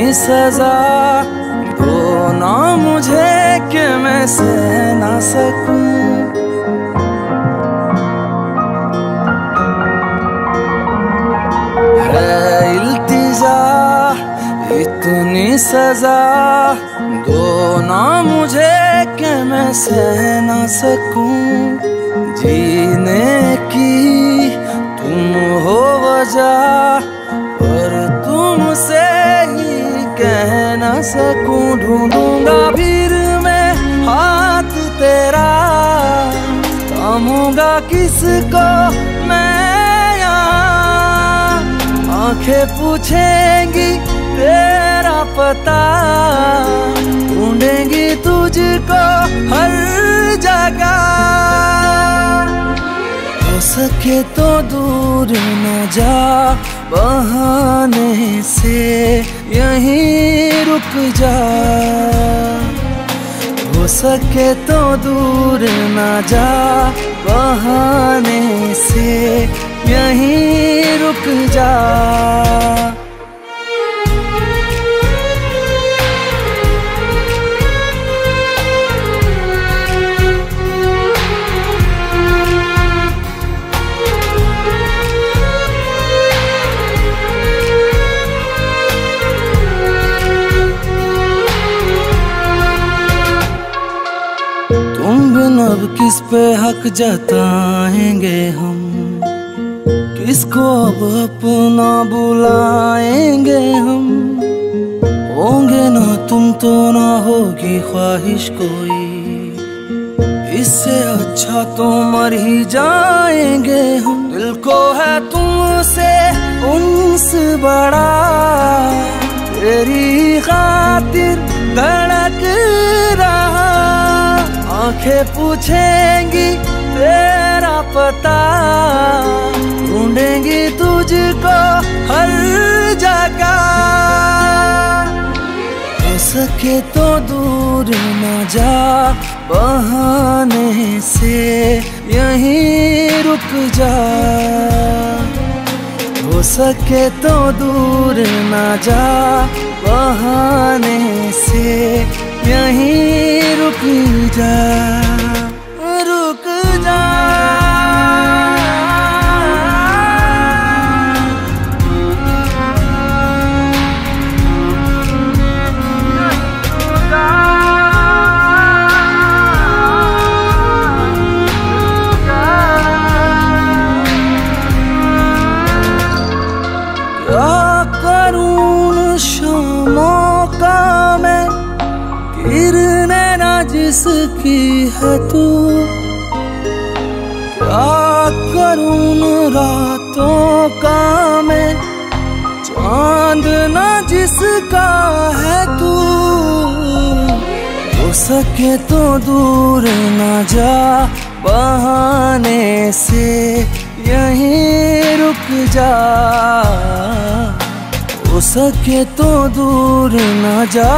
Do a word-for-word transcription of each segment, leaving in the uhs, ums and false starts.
इतनी सजा दो ना मुझे कि मैं सह ना सकूं। है इल्तिजा इतनी सजा दो ना मुझे कि मैं सह ना सकूं। जीने की तुम हो वजह पर तुमसे ही कह ना सकूं। ढूंढूंगा फिर मैं हाथ तेरा, थामूंगा किसको मैं यहाँ। आंखें पूछेंगी तेरा पता, ढूंढेंगी तुझको हर जगह। हो सके तो दूर न जा बहाने से यहीं रुक जा। हो सके तो दूर न जा बहाने से यहीं रुक जा। तुम बिन अब किस पे हक जताएंगे हम, किसको अब अपना बुलाएंगे हम। होंगे ना तुम तो ना होगी ख्वाहिश कोई, इससे अच्छा तो मर ही जाएंगे हम। दिल को है तुमसे उन्स बड़ा, तेरी खातिर धड़क रहा। आंखें पूछेंगी तेरा पता, ढूंढेंगी तुझको हर जगह। हो सके तो दूर न जा बहाने से यहीं रुक जा। हो सके तो दूर न जा बहाने से यहीं रुक जा, रुक जा। क्या करूं शामों का मैं, किरने ना जिसकी है तू। क्या करूं रातों का मैं, चांद ना जिसका है तू। हो सके तो दूर ना जा बहाने से यहीं रुक जा। हो सके तो दूर न जा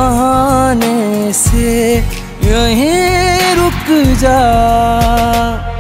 बहाने से यहीं रुक जा।